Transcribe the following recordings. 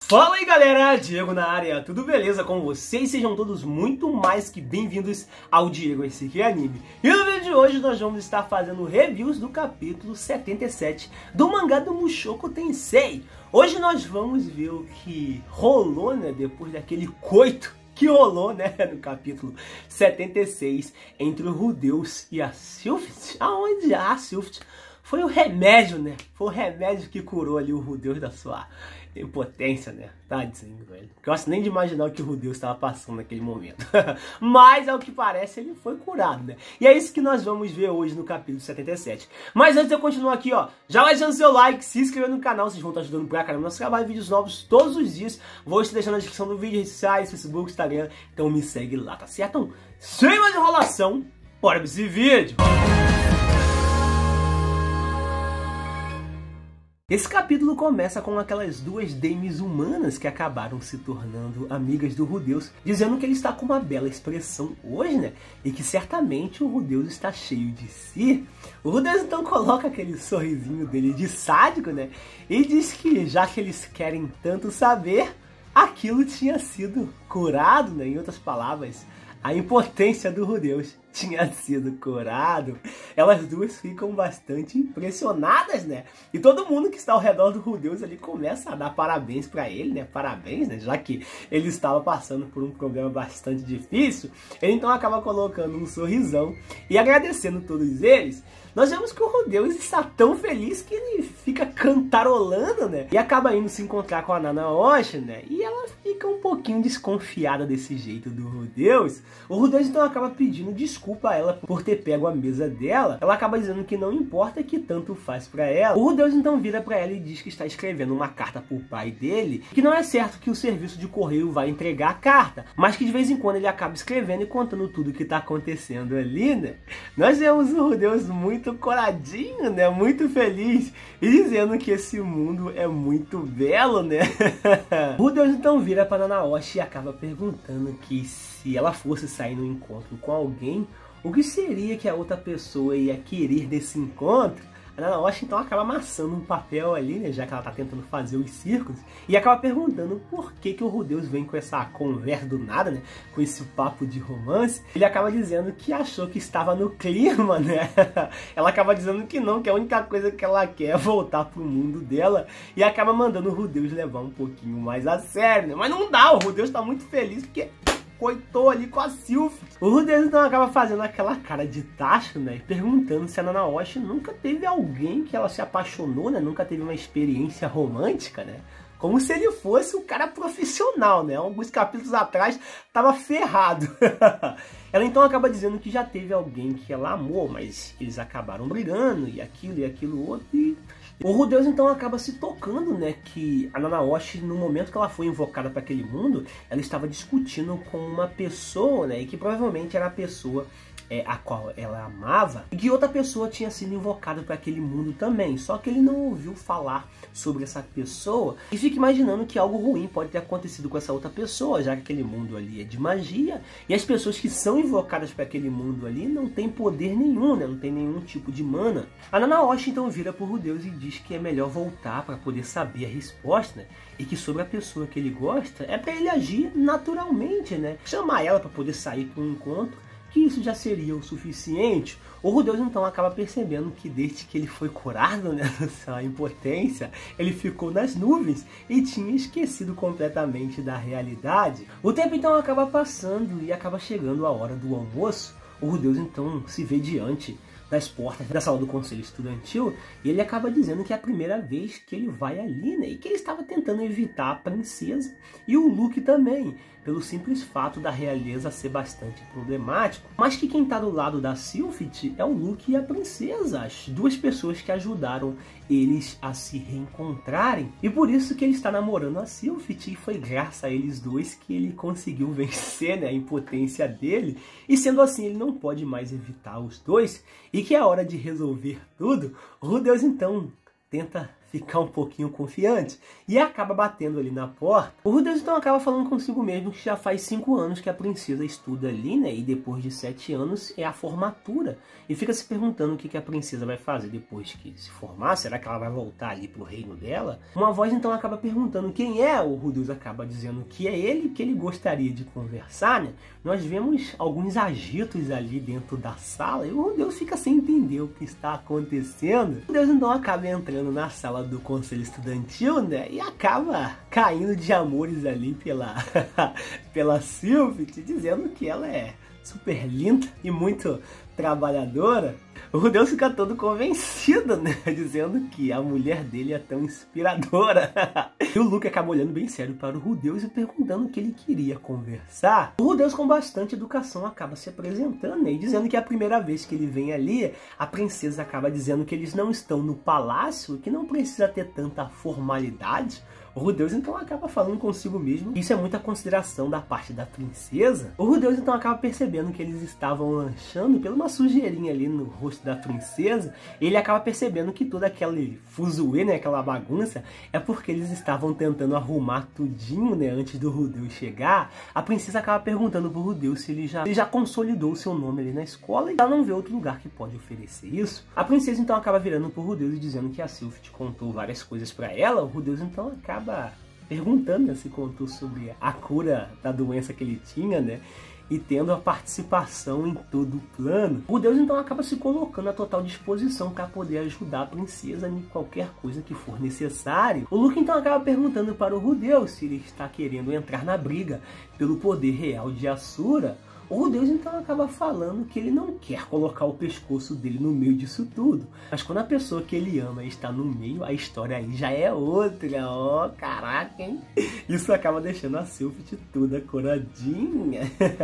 Fala aí galera, Diego na área, tudo beleza com vocês? Sejam todos muito mais que bem-vindos ao Diego Esse Aqui Anime. E no vídeo de hoje nós vamos estar fazendo reviews do capítulo 77 do mangá do Mushoku Tensei. Hoje nós vamos ver o que rolou, né, depois daquele coito que rolou, né, no capítulo 76 entre o Rudeus e a Sylphid, aonde a Sylphid foi o remédio, né? Foi o remédio que curou ali o Rudeus da sua impotência, né? Tadinho, velho. Eu gosto nem de imaginar o que o Rudeus estava passando naquele momento. Mas, ao que parece, ele foi curado, né? E é isso que nós vamos ver hoje no capítulo 77. Mas antes de eu continuar aqui, ó, já vai deixando seu like, se inscrevendo no canal, vocês vão estar ajudando pra caramba. Nosso trabalho, vídeos novos todos os dias. Vou estar deixando na descrição do vídeo, redes sociais, Facebook, Instagram. Então me segue lá, tá certo? Então, sem mais enrolação, bora pra esse vídeo! Esse capítulo começa com aquelas duas dames humanas que acabaram se tornando amigas do Rudeus, dizendo que ele está com uma bela expressão hoje, né? E que certamente o Rudeus está cheio de si. O Rudeus então coloca aquele sorrisinho dele de sádico, né? E diz que já que eles querem tanto saber, aquilo tinha sido curado, né? Em outras palavras, a impotência do Rudeus tinha sido curado. Elas duas ficam bastante impressionadas, né? E todo mundo que está ao redor do Rudeus ali começa a dar parabéns pra ele, né? Parabéns, né? Já que ele estava passando por um problema bastante difícil. Ele então acaba colocando um sorrisão e agradecendo todos eles. Nós vemos que o Rudeus está tão feliz que ele fica cantarolando, né? E acaba indo se encontrar com a Nanaoshi, né? E ela fica um pouquinho desconfiada desse jeito do Rudeus. O Rudeus então acaba pedindo desculpa a ela por ter pego a mesa dela. Ela acaba dizendo que não importa, que tanto faz pra ela. O Rudeus então vira pra ela e diz que está escrevendo uma carta pro pai dele, que não é certo que o serviço de correio vai entregar a carta, mas que de vez em quando ele acaba escrevendo e contando tudo o que tá acontecendo ali, né? Nós vemos o Rudeus muito coradinho, né? Muito feliz e dizendo que esse mundo é muito belo, né? O Rudeus então vira pra Nanaoshi e acaba perguntando que se ela fosse sair no encontro com alguém, o que seria que a outra pessoa ia querer desse encontro? A Nanaoshi então acaba amassando um papel ali, né, já que ela tá tentando fazer os círculos, e acaba perguntando por que o Rudeus vem com essa conversa do nada, né, com esse papo de romance. Ele acaba dizendo que achou que estava no clima, né? Ela acaba dizendo que não, que a única coisa que ela quer é voltar pro mundo dela, e acaba mandando o Rudeus levar um pouquinho mais a sério, né? Mas não dá, o Rudeus tá muito feliz porque coitou ali com a Sylphid. O Rudeus então acaba fazendo aquela cara de tacho, né, e perguntando se a Nanaoshi nunca teve alguém que ela se apaixonou, né, nunca teve uma experiência romântica, né, como se ele fosse um cara profissional, né, alguns capítulos atrás tava ferrado. Ela então acaba dizendo que já teve alguém que ela amou, mas eles acabaram brigando, e aquilo outro, e o Rudeus então acaba se tocando, né, que a Nanaoshi, no momento que ela foi invocada para aquele mundo, ela estava discutindo com uma pessoa, né, e que provavelmente era a pessoa a qual ela amava, e que outra pessoa tinha sido invocada para aquele mundo também, só que ele não ouviu falar sobre essa pessoa e fica imaginando que algo ruim pode ter acontecido com essa outra pessoa, já que aquele mundo ali é de magia, e as pessoas que são invocadas para aquele mundo ali não tem poder nenhum, né? Não tem nenhum tipo de mana. A Nanaoshi então vira pro Rudeus e diz que é melhor voltar para poder saber a resposta, né? E que sobre a pessoa que ele gosta é para ele agir naturalmente, né? Chamar ela para poder sair para um encontro, que isso já seria o suficiente. O Rudeus então acaba percebendo que desde que ele foi curado, né, dessa impotência, ele ficou nas nuvens e tinha esquecido completamente da realidade. O tempo então acaba passando e acaba chegando a hora do almoço. O Rudeus então se vê diante das portas da sala do conselho estudantil e ele acaba dizendo que é a primeira vez que ele vai ali, né, e que ele estava tentando evitar a princesa e o Luke também, pelo simples fato da realeza ser bastante problemático, mas que quem está do lado da Sylphid é o Luke e a princesa, as duas pessoas que ajudaram eles a se reencontrarem, e por isso que ele está namorando a Sylphid, e foi graças a eles dois que ele conseguiu vencer, né, a impotência dele, e sendo assim ele não pode mais evitar os dois, e que é hora de resolver tudo. O Rudeus então tenta ficar um pouquinho confiante e acaba batendo ali na porta. O Rudeus então acaba falando consigo mesmo que já faz 5 anos que a princesa estuda ali, né? E depois de 7 anos é a formatura. E fica se perguntando o que a princesa vai fazer depois que se formar. Será que ela vai voltar ali pro reino dela? Uma voz então acaba perguntando quem é. O Rudeus acaba dizendo que é ele, que ele gostaria de conversar, né? Nós vemos alguns agitos ali dentro da sala e o Rudeus fica sem entender o que está acontecendo. O Rudeus então acaba entrando na sala do conselho estudantil, né? E acaba caindo de amores ali pela Sylphid, dizendo que ela é super linda e muito trabalhadora. O Rudeus fica todo convencido, né? Dizendo que a mulher dele é tão inspiradora. E o Luke acaba olhando bem sério para o Rudeus e perguntando o que ele queria conversar. O Rudeus, com bastante educação, acaba se apresentando, né? E dizendo que é a primeira vez que ele vem ali, a princesa acaba dizendo que eles não estão no palácio, que não precisa ter tanta formalidade. O Rudeus então acaba falando consigo mesmo. Isso é muita consideração da parte da princesa. O Rudeus então acaba percebendo que eles estavam lanchando pela uma sujeirinha ali no rosto da princesa. Ele acaba percebendo que todo aquele fuzuê, né, aquela bagunça, é porque eles estavam tentando arrumar tudinho, né, antes do Rudeus chegar. A princesa acaba perguntando pro Rudeus se ele já consolidou o seu nome ali na escola e ela não vê outro lugar que pode oferecer isso. A princesa então acaba virando pro Rudeus e dizendo que a Sylphid contou várias coisas para ela. O Rudeus então acaba perguntando, né, se contou sobre a cura da doença que ele tinha, né, e tendo a participação em todo o plano. O Rudeus então acaba se colocando à total disposição para poder ajudar a princesa em qualquer coisa que for necessário. O Luke então acaba perguntando para o Rudeus se ele está querendo entrar na briga pelo poder real de Asura. O Rudeus então acaba falando que ele não quer colocar o pescoço dele no meio disso tudo. Mas quando a pessoa que ele ama está no meio, a história aí já é outra. Ó, caraca, hein? Isso acaba deixando a Sylphid toda coradinha.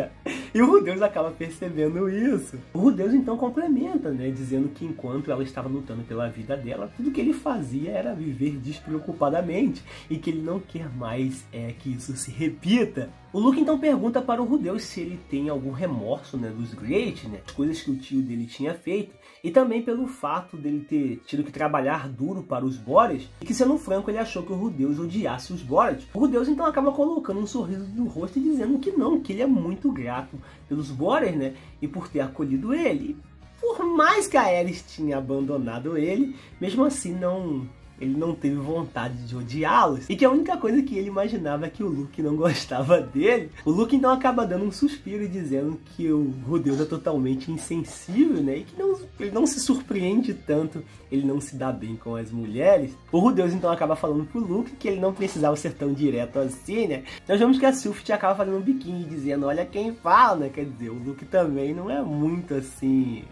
E o Rudeus acaba percebendo isso. O Rudeus então complementa, né? Dizendo que enquanto ela estava lutando pela vida dela, tudo que ele fazia era viver despreocupadamente. E que ele não quer mais que isso se repita. O Luke então pergunta para o Rudeus se ele tem algum remorso, né, dos Great, né, as coisas que o tio dele tinha feito, e também pelo fato dele ter tido que trabalhar duro para os Boreas, e que, sendo franco, ele achou que o Rudeus odiasse os Boreas. O Rudeus então acaba colocando um sorriso no rosto e dizendo que não, que ele é muito grato pelos Boreas, né, e por ter acolhido ele. Por mais que a Aerys tinha abandonado ele, mesmo assim ele não teve vontade de odiá-los. E que a única coisa que ele imaginava é que o Luke não gostava dele. O Luke então acaba dando um suspiro e dizendo que o Rudeus é totalmente insensível, né? E que ele não se surpreende tanto, ele não se dá bem com as mulheres. O Rudeus então acaba falando pro Luke que ele não precisava ser tão direto assim, né? Nós vemos que a Sylphid acaba fazendo um biquinho dizendo, olha quem fala, né? Quer dizer, o Luke também não é muito assim...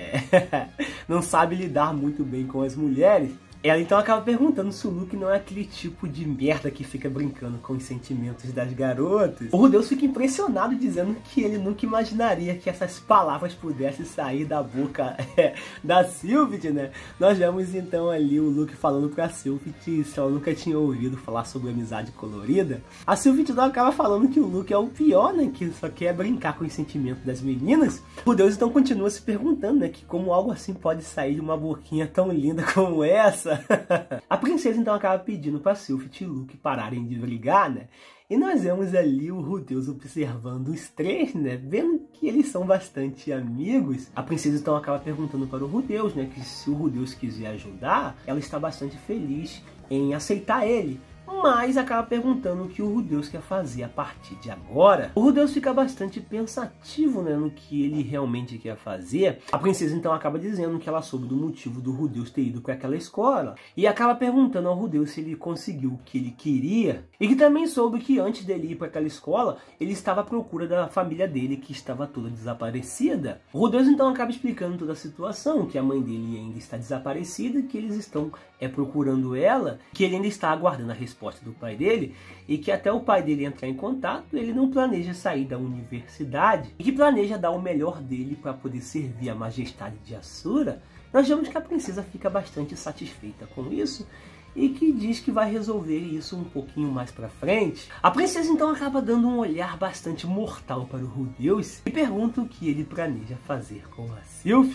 não sabe lidar muito bem com as mulheres. Ela então acaba perguntando se o Luke não é aquele tipo de merda que fica brincando com os sentimentos das garotas. O Rudeus fica impressionado, dizendo que ele nunca imaginaria que essas palavras pudessem sair da boca da Sylphid, né? Nós vemos então ali o Luke falando pra Sylphid se ela nunca tinha ouvido falar sobre amizade colorida. A Sylphid então acaba falando que o Luke é o pior, né? Que só quer brincar com os sentimentos das meninas. O Rudeus então continua se perguntando, né? Que como algo assim pode sair de uma boquinha tão linda como essa. A princesa então acaba pedindo para Sylphid e Luke pararem de brigar, né? E nós vemos ali o Rudeus observando os três, né? Vendo que eles são bastante amigos. A princesa então acaba perguntando para o Rudeus, né? Que se o Rudeus quiser ajudar, ela está bastante feliz em aceitar ele. Mas acaba perguntando o que o Rudeus quer fazer a partir de agora. O Rudeus fica bastante pensativo, né, no que ele realmente quer fazer. A princesa então acaba dizendo que ela soube do motivo do Rudeus ter ido para aquela escola. E acaba perguntando ao Rudeus se ele conseguiu o que ele queria. E que também soube que antes dele ir para aquela escola, ele estava à procura da família dele, que estava toda desaparecida. O Rudeus então acaba explicando toda a situação, que a mãe dele ainda está desaparecida, que eles estão procurando ela, que ele ainda está aguardando a resposta do pai dele, e que até o pai dele entrar em contato, ele não planeja sair da universidade, e que planeja dar o melhor dele para poder servir a majestade de Asura. Nós vemos que a princesa fica bastante satisfeita com isso, e que diz que vai resolver isso um pouquinho mais pra frente. A princesa então acaba dando um olhar bastante mortal para o Rudeus e pergunta o que ele planeja fazer com a Sylphid.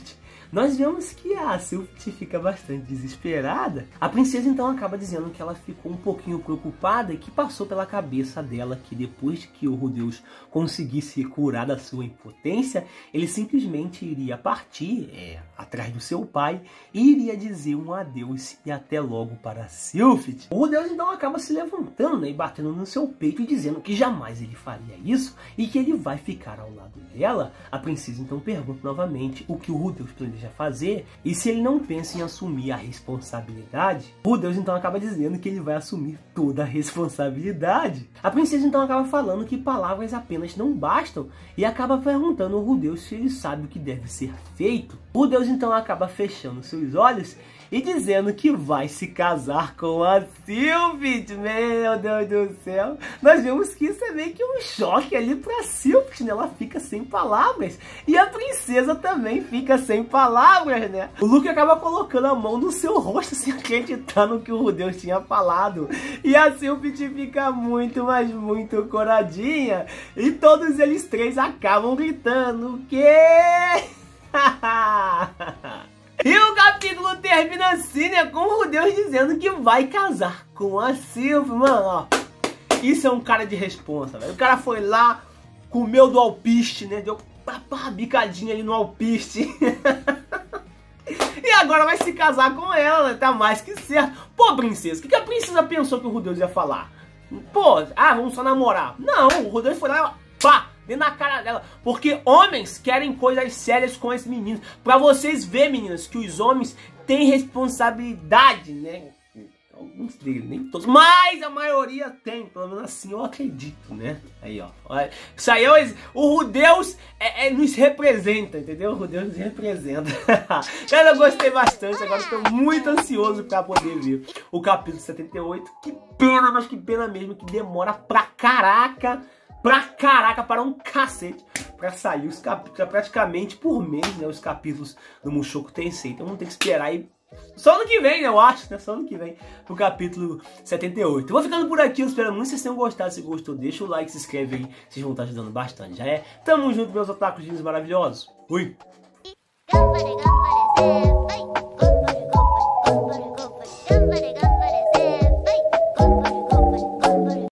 nós vemos que a Sylphid fica bastante desesperada. A princesa então acaba dizendo que ela ficou um pouquinho preocupada e que passou pela cabeça dela que depois de que o Rudeus conseguisse curar da sua impotência, ele simplesmente iria partir atrás do seu pai e iria dizer um adeus e até logo para a Sylphid. O Rudeus então acaba se levantando, né, e batendo no seu peito e dizendo que jamais ele faria isso e que ele vai ficar ao lado dela. A princesa então pergunta novamente o que o Rudeus planeja fazer e se ele não pensa em assumir a responsabilidade. O Rudeus então acaba dizendo que ele vai assumir toda a responsabilidade. A princesa então acaba falando que palavras apenas não bastam e acaba perguntando ao Rudeus se ele sabe o que deve ser feito. O Rudeus então acaba fechando seus olhos e dizendo que vai se casar com a Sylphid. Meu Deus do céu. Nós vemos que isso é meio que um choque ali pra Sylphid, né? Ela fica sem palavras. E a princesa também fica sem palavras, né? O Luke acaba colocando a mão no seu rosto sem acreditar no que o Rudeus tinha falado. E a Sylphid fica muito, mas muito coradinha. E todos eles três acabam gritando: o quê? E o capítulo termina assim, né, com o Rudeus dizendo que vai casar com a Sylphid. Mano, ó, isso é um cara de responsa, velho. O cara foi lá, comeu do alpiste, né, deu uma bicadinha ali no alpiste. E agora vai se casar com ela, né, tá mais que certo. Pô, princesa, o que a princesa pensou que o Rudeus ia falar? Pô, vamos só namorar. Não, o Rudeus foi lá e pá, dentro na cara dela, porque homens querem coisas sérias com as meninas. Pra vocês verem, meninas, que os homens têm responsabilidade, né? Alguns deles, nem todos, mas a maioria tem, pelo menos assim eu acredito, né? Aí, ó, isso aí o Rudeus nos representa, entendeu? O Rudeus nos representa. Cara, eu gostei bastante, agora estou muito ansioso pra poder ver o capítulo 78. Que pena, mas que pena mesmo, que demora pra caraca, para um cacete, pra sair os capítulos, praticamente por mês, né, os capítulos do Mushoku Tensei. Então vamos ter que esperar aí só ano que vem, né, eu acho, né, só ano que vem, pro capítulo 78. Eu vou ficando por aqui, eu espero muito que vocês tenham gostado. Se gostou, deixa o like, se inscreve aí, vocês vão estar ajudando bastante, já é? Tamo junto, meus otakus maravilhosos. Fui!